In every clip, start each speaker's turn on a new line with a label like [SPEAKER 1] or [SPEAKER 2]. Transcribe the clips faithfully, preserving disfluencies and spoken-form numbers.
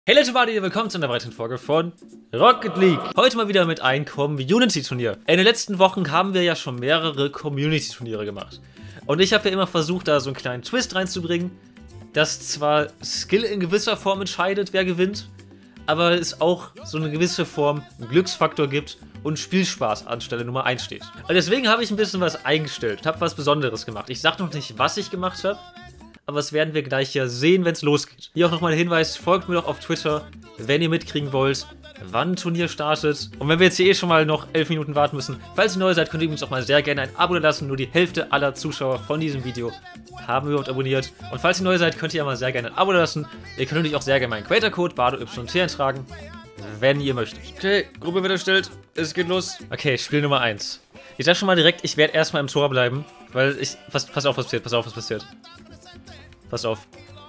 [SPEAKER 1] Hey Leute, willkommen zu einer weiteren Folge von Rocket League. Heute mal wieder mit einem Community-Turnier. In den letzten Wochen haben wir ja schon mehrere Community-Turniere gemacht. Und ich habe ja immer versucht, da so einen kleinen Twist reinzubringen, dass zwar Skill in gewisser Form entscheidet, wer gewinnt, aber es auch so eine gewisse Form einen Glücksfaktor gibt und Spielspaß an Stelle Nummer eins steht. Und deswegen habe ich ein bisschen was eingestellt, habe was Besonderes gemacht. Ich sage noch nicht, was ich gemacht habe, aber das werden wir gleich ja sehen, wenn es losgeht. Hier auch nochmal der Hinweis, folgt mir doch auf Twitter, wenn ihr mitkriegen wollt, wann ein Turnier startet. Und wenn wir jetzt hier eh schon mal noch elf Minuten warten müssen, falls ihr neu seid, könnt ihr übrigens auch mal sehr gerne ein Abo lassen. Nur die Hälfte aller Zuschauer von diesem Video haben überhaupt abonniert. Und falls ihr neu seid, könnt ihr ja mal sehr gerne ein Abo lassen. Ihr könnt natürlich auch sehr gerne meinen Creator-Code BADOYT eintragen, wenn ihr möchtet. Okay, Gruppe wird erstellt, es geht los. Okay, Spiel Nummer eins. Ich sag schon mal direkt, ich werde erstmal im Tor bleiben, weil ich... Pass, pass auf, was passiert, pass auf, was passiert. Pass auf.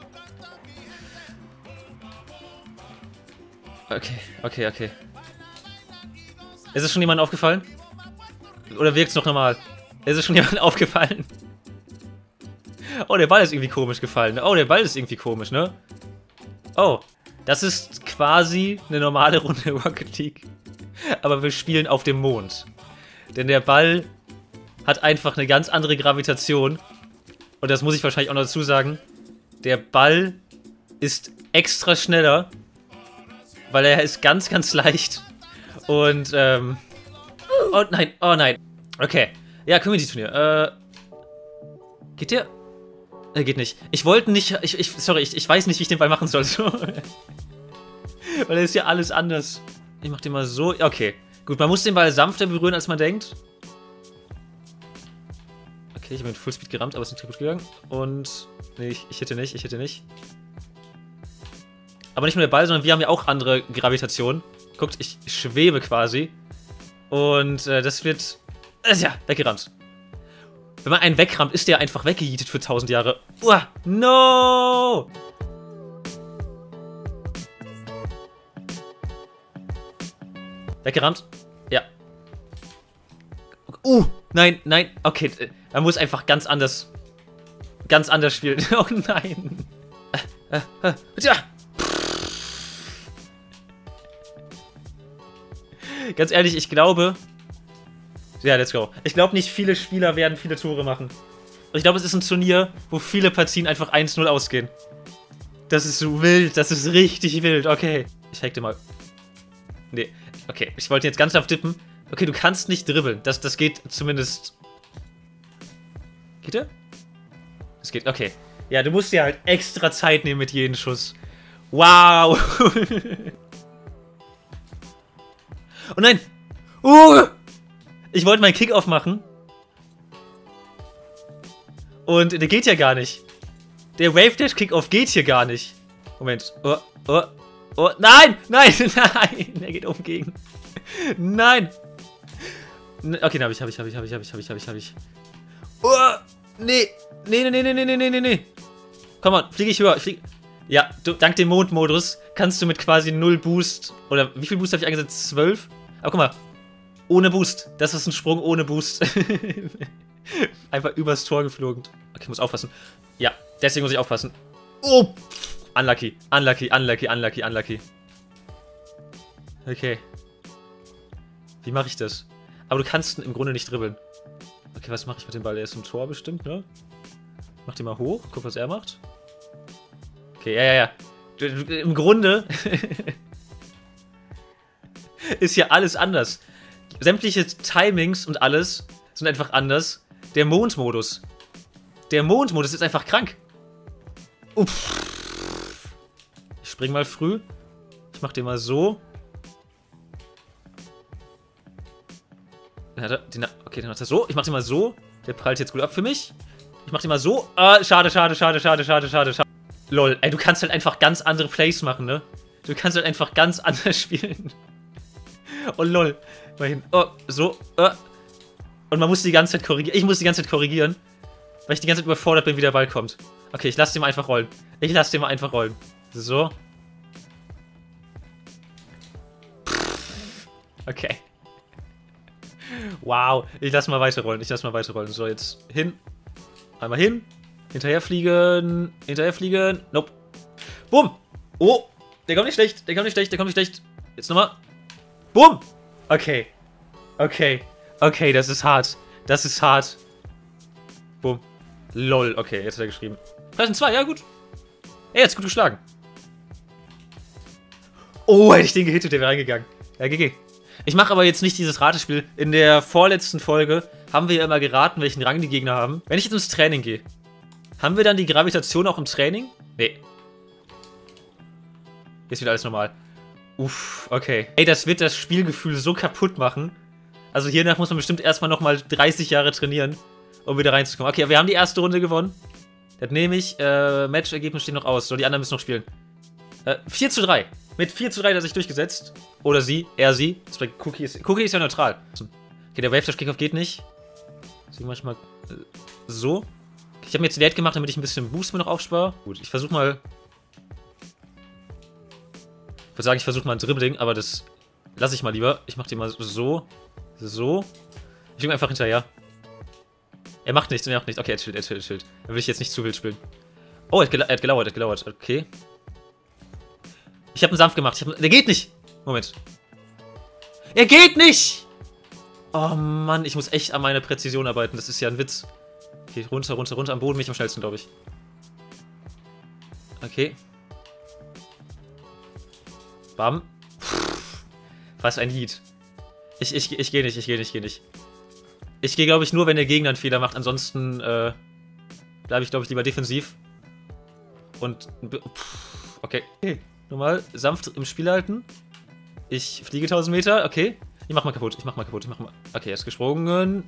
[SPEAKER 1] Okay, okay, okay. Ist es schon jemandem aufgefallen? Oder wirkt es noch normal? Ist es schon jemandem aufgefallen? Oh, der Ball ist irgendwie komisch gefallen. Oh, der Ball ist irgendwie komisch, ne? Oh, das ist quasi eine normale Runde Rocket League. Aber wir spielen auf dem Mond. Denn der Ball hat einfach eine ganz andere Gravitation. Und das muss ich wahrscheinlich auch noch dazu sagen. Der Ball ist extra schneller, weil er ist ganz, ganz leicht. Und, ähm... Oh nein, oh nein. Okay. Ja, Community-Turnier. Äh... Geht der? Äh, geht nicht. Ich wollte nicht... Ich, ich, sorry, ich, ich weiß nicht, wie ich den Ball machen soll. So. Weil er ist ja alles anders. Ich mach den mal so... Okay. Gut, man muss den Ball sanfter berühren, als man denkt. Okay, ich habe mit Fullspeed gerammt, aber es ist nicht gut gegangen. Und... Nee, ich, ich hätte nicht, ich hätte nicht. Aber nicht nur der Ball, sondern wir haben ja auch andere Gravitation. Guckt, ich schwebe quasi. Und äh, das wird... Äh, ja, weggerammt. Wenn man einen wegrammt, ist der einfach weggejietet für tausend Jahre. Uah, no! Weggerammt? Ja. Uh, nein, nein, okay. Man muss einfach ganz anders... Ganz anders spielen. Oh nein. Äh, äh, äh, ja. Ganz ehrlich, ich glaube... Ja, let's go. Ich glaube, nicht viele Spieler werden viele Tore machen. Und ich glaube, es ist ein Turnier, wo viele Partien einfach eins null ausgehen. Das ist so wild. Das ist richtig wild. Okay. Ich hack dir mal. Nee. Okay. Ich wollte jetzt ganz auf dippen. Okay, du kannst nicht dribbeln. Das, das geht zumindest... Geht der? Es geht, okay. Ja, du musst dir halt extra Zeit nehmen mit jedem Schuss. Wow! Oh nein! Uh! Ich wollte meinen Kickoff machen. Und der geht ja gar nicht. Der Wave Dash Kickoff geht hier gar nicht. Moment. Oh, oh, oh. Nein! Nein! Nein! Der geht oben gegen. Nein! Okay, den hab ich, hab ich, hab ich, hab ich, hab ich, hab ich, hab ich, hab ich. Oh! Nee! Nee, nee, nee, nee, nee, nee, nee, nee. Komm mal, fliege ich höher. Ich flieg... Ja, du, dank dem Mondmodus kannst du mit quasi null Boost. Oder wie viel Boost habe ich eingesetzt? zwölf? Aber guck mal. Ohne Boost. Das ist ein Sprung ohne Boost. Einfach übers Tor geflogen. Okay, ich muss aufpassen. Ja, deswegen muss ich aufpassen. Oh! Unlucky, unlucky, unlucky, unlucky, unlucky. Okay. Wie mache ich das? Aber du kannst im Grunde nicht dribbeln. Okay, was mache ich mit dem Ball? Der ist im Tor bestimmt, ne? Mach den mal hoch. Guck, was er macht. Okay, ja, ja, ja. Du, du, im Grunde ist ja alles anders. Sämtliche Timings und alles sind einfach anders. Der Mondmodus. Der Mondmodus ist einfach krank. Uff. Ich spring mal früh. Ich mach den mal so. Den hat er, den, okay, dann hat er so. Ich mach den mal so. Der prallt jetzt gut ab für mich. Ich mach den mal so. Ah, schade, schade, schade, schade, schade, schade, schade. Lol, ey, du kannst halt einfach ganz andere Plays machen, ne? Du kannst halt einfach ganz anders spielen. Oh, lol. Mal hin. Oh, so. Oh. Und man muss die ganze Zeit korrigieren. Ich muss die ganze Zeit korrigieren. Weil ich die ganze Zeit überfordert bin, wie der Ball kommt. Okay, ich lasse den mal einfach rollen. Ich lasse den mal einfach rollen. So. Okay. Wow. Ich lasse mal weiterrollen. Ich lasse mal weiterrollen. So, jetzt hin. Einmal hin. Hinterher fliegen. Hinterher fliegen. Nope. Bumm. Oh. Der kommt nicht schlecht. Der kommt nicht schlecht. Der kommt nicht schlecht. Jetzt nochmal. Bumm. Okay. Okay. Okay, das ist hart. Das ist hart. Bumm. Lol. Okay, jetzt hat er geschrieben. Preisen zwei, ja gut. Ey, jetzt gut geschlagen. Oh, hätte ich den gehittet, der wäre reingegangen. Ja, G G. Ich mache aber jetzt nicht dieses Ratespiel. In der vorletzten Folge haben wir ja immer geraten, welchen Rang die Gegner haben. Wenn ich jetzt ins Training gehe, haben wir dann die Gravitation auch im Training? Nee. Jetzt wieder alles normal. Uff, okay. Ey, das wird das Spielgefühl so kaputt machen. Also hiernach muss man bestimmt erstmal nochmal dreißig Jahre trainieren, um wieder reinzukommen. Okay, wir haben die erste Runde gewonnen. Das nehme ich. Äh, Matchergebnis steht noch aus. So, die anderen müssen noch spielen. Äh, vier zu drei. Mit vier zu drei hat er sich durchgesetzt. Oder sie, er, sie. Cookie ist, Cookie ist ja neutral. Okay, der Wave Dash Kickoff geht nicht. Deswegen mach ich mal äh, so. Okay, ich habe mir jetzt Delete gemacht, damit ich ein bisschen Boost mir noch aufspare. Gut, ich versuche mal. Ich würde sagen, ich versuche mal ein Dribbling, aber das lasse ich mal lieber. Ich mache den mal so. So. Ich will einfach hinterher. Er macht nichts, er macht nichts. Okay, er chillt, er chillt, er chillt. Da will ich jetzt nicht zu wild spielen. Oh, er hat, gela er hat gelauert, er hat gelauert. Okay. Ich habe ihn sanft gemacht. Ich hab, der geht nicht. Moment. Er geht nicht! Oh Mann, ich muss echt an meiner Präzision arbeiten. Das ist ja ein Witz. Okay, runter, runter, runter. Am Boden bin ich am schnellsten, glaube ich. Okay. Bam. Pff, was ein Lied. Ich, ich, ich gehe nicht, ich gehe nicht, ich gehe nicht. Ich gehe, glaube ich, nur, wenn der Gegner einen Fehler macht. Ansonsten äh, bleibe ich, glaube ich, lieber defensiv. Und... Pff, okay. Okay. Nochmal sanft im Spiel halten. Ich fliege tausend Meter. Okay. Ich mach mal kaputt. Ich mach mal kaputt. Ich mach mal... Okay, er ist gesprungen.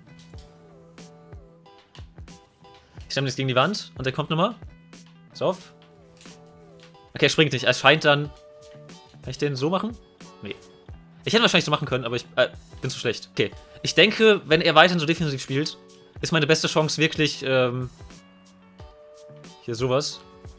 [SPEAKER 1] Ich stemme jetzt gegen die Wand. Und er kommt nochmal. Pass auf. Okay, er springt nicht. Er scheint dann... Kann ich den so machen? Nee. Ich hätte wahrscheinlich so machen können, aber ich äh, bin zu schlecht. Okay. Ich denke, wenn er weiterhin so defensiv spielt, ist meine beste Chance wirklich, ähm... hier sowas.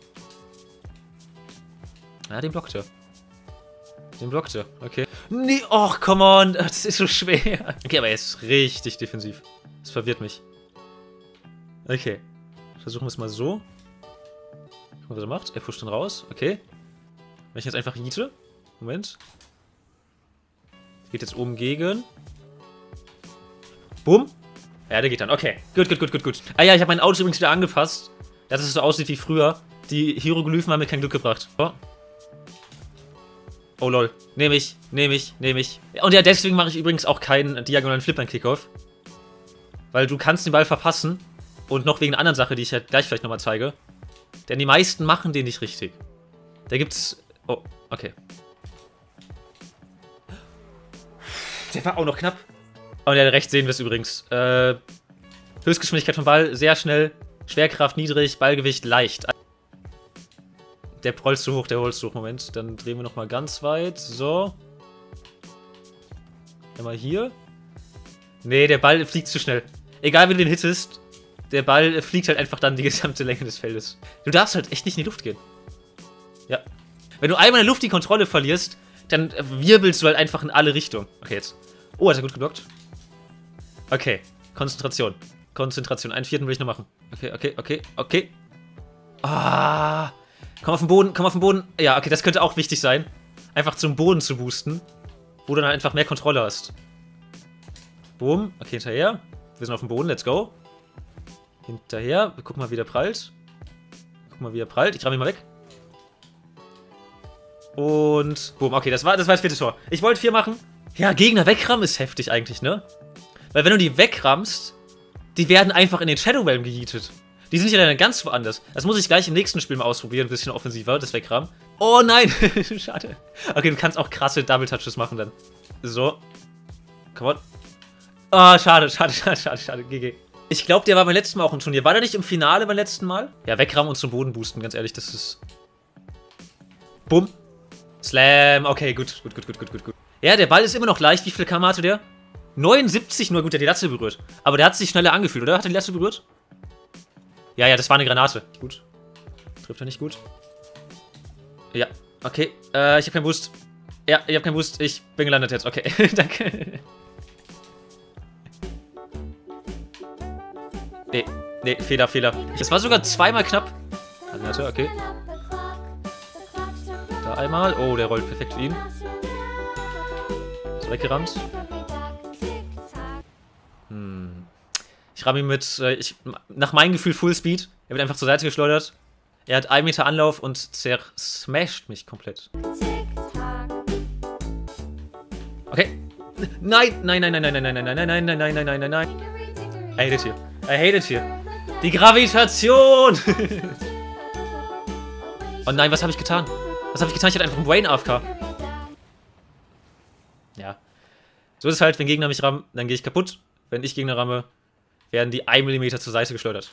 [SPEAKER 1] Ja, den blockt er. Den blockt er, okay. Nee, och, come on, das ist so schwer. Okay, aber er ist richtig defensiv. Das verwirrt mich. Okay. Versuchen wir es mal so. Gucken, was er macht. Er pusht dann raus, okay. Wenn ich jetzt einfach hiete. Moment. Geht jetzt oben gegen. Bumm. Ja, der geht dann. Okay. Gut, gut, gut, gut, gut. Ah ja, ich habe mein Auto übrigens wieder angepasst. Dass es so aussieht wie früher. Die Hieroglyphen haben mir kein Glück gebracht. Oh. Oh lol. Nehme ich, nehme ich, nehme ich. Und ja, deswegen mache ich übrigens auch keinen diagonalen Flip-Kickoff. Weil du kannst den Ball verpassen. Und noch wegen einer anderen Sache, die ich ja gleich vielleicht nochmal zeige. Denn die meisten machen den nicht richtig. Da gibt's... Oh, okay. Der war auch noch knapp. Und ja, rechts sehen wir es übrigens. Äh, Höchstgeschwindigkeit vom Ball, sehr schnell. Schwerkraft niedrig, Ballgewicht leicht. Der rollt zu hoch, der rollt zu hoch. Moment, dann drehen wir nochmal ganz weit. So. Einmal hier. Nee, der Ball fliegt zu schnell. Egal, wie du den hittest, der Ball fliegt halt einfach dann die gesamte Länge des Feldes. Du darfst halt echt nicht in die Luft gehen. Ja. Wenn du einmal in der Luft die Kontrolle verlierst, dann wirbelst du halt einfach in alle Richtungen. Okay, jetzt. Oh, hat er gut geblockt. Okay, Konzentration. Konzentration. Einen vierten will ich noch machen. Okay, okay, okay, okay. Ah. Komm auf den Boden, komm auf den Boden. Ja, okay, das könnte auch wichtig sein. Einfach zum Boden zu boosten. Wo du dann einfach mehr Kontrolle hast. Boom. Okay, hinterher. Wir sind auf dem Boden, let's go. Hinterher. Wir gucken mal, wie der prallt. Guck mal, wie er prallt. Ich ramme ihn mal weg. Und boom. Okay, das war das war das vierte Tor. Ich wollte vier machen. Ja, Gegner wegrammen ist heftig eigentlich, ne? Weil wenn du die wegrammst, die werden einfach in den Shadow Realm gejietet. Die sind ja dann ganz woanders. Das muss ich gleich im nächsten Spiel mal ausprobieren. Ein bisschen offensiver, das Wegrammen. Oh nein! Schade. Okay, du kannst auch krasse Double Touches machen dann. So. Come on. Oh, schade, schade, schade, schade, schade. G G. Ich glaube, der war beim letzten Mal auch im Turnier. War der nicht im Finale beim letzten Mal? Ja, wegrammen und zum Boden boosten, ganz ehrlich, das ist... Bumm. Slam. Okay, gut, gut, gut, gut, gut, gut, gut. Ja, der Ball ist immer noch leicht. Wie viel K M hatte der? neunundsiebzig, nur gut, der hat die Latte berührt. Aber der hat sich schneller angefühlt, oder? Hat er die Latte berührt? Ja, ja, das war eine Granate. Gut. Trifft er nicht gut. Ja, okay. Äh, ich hab keinen Boost. Ja, ich hab keinen Boost. Ich bin gelandet jetzt. Okay, danke. Nee, nee, Fehler, Fehler. Das war sogar zweimal knapp. Granate, okay. Da einmal. Oh, der rollt perfekt für ihn. Ist weggerammt. Hm. Ich ramme ihn mit, äh, ich, nach meinem Gefühl, Full Speed. Er wird einfach zur Seite geschleudert. Er hat einen Meter Anlauf und zersmasht mich komplett. Okay. Nein, nein, nein, nein, nein, nein, nein, nein, nein, nein, nein, nein, nein, nein, nein, nein. I hate it here. I hate it here. Die Gravitation! Oh nein, was habe ich getan? Was habe ich getan? Ich hatte einfach einen Brain A F K. Ja. So ist es halt, wenn Gegner mich rammen, dann gehe ich kaputt. Wenn ich Gegner ramme, werden die ein Millimeter zur Seite geschleudert.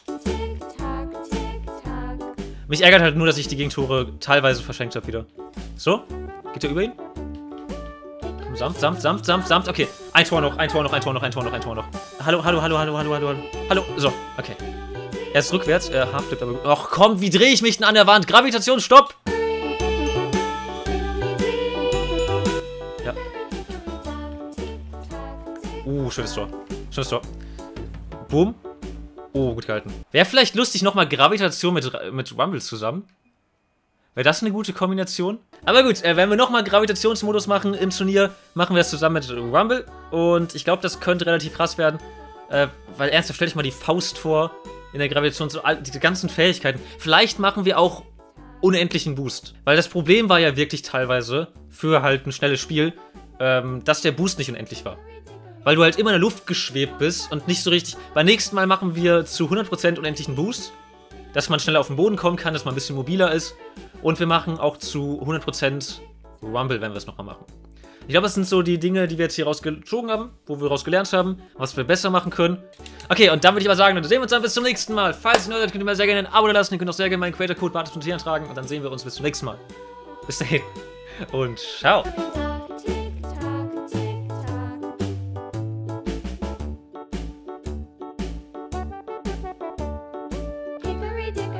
[SPEAKER 1] Mich ärgert halt nur, dass ich die Gegentore teilweise verschenkt habe wieder. So, geht er über ihn? Sanft, sanft, sanft, sanft, sanft. Okay, ein Tor noch, ein Tor noch, ein Tor noch, ein Tor noch, ein Tor noch. Hallo, hallo, hallo, hallo, hallo, hallo, hallo. Hallo, so, okay. Er ist rückwärts, er half-flippt aber... Och komm, wie drehe ich mich denn an der Wand? Gravitation, stopp! Ja. Uh, schönes Tor. Schönes Tor. Boom. Oh, gut gehalten. Wäre vielleicht lustig, nochmal Gravitation mit, mit Rumble zusammen. Wäre das eine gute Kombination? Aber gut, äh, wenn wir nochmal Gravitationsmodus machen im Turnier, machen wir das zusammen mit Rumble. Und ich glaube, das könnte relativ krass werden. Äh, weil ernsthaft, stell dich mal die Faust vor in der Gravitation, so all, diese ganzen Fähigkeiten. Vielleicht machen wir auch unendlichen Boost. Weil das Problem war ja wirklich teilweise, für halt ein schnelles Spiel, ähm, dass der Boost nicht unendlich war. Weil du halt immer in der Luft geschwebt bist und nicht so richtig... Beim nächsten Mal machen wir zu hundert Prozent unendlichen Boost. Dass man schneller auf den Boden kommen kann, dass man ein bisschen mobiler ist. Und wir machen auch zu hundert Prozent Rumble, wenn wir es nochmal machen. Ich glaube, das sind so die Dinge, die wir jetzt hier rausgezogen haben, wo wir rausgelernt haben, was wir besser machen können. Okay, und dann würde ich aber sagen, dann sehen wir uns dann bis zum nächsten Mal. Falls ihr neu seid, könnt ihr mir sehr gerne ein Abo da lassen. Ihr könnt auch sehr gerne meinen Creator-Code Bartes eintragen. Und dann sehen wir uns bis zum nächsten Mal. Bis dahin. Und ciao.
[SPEAKER 2] Hickory dickory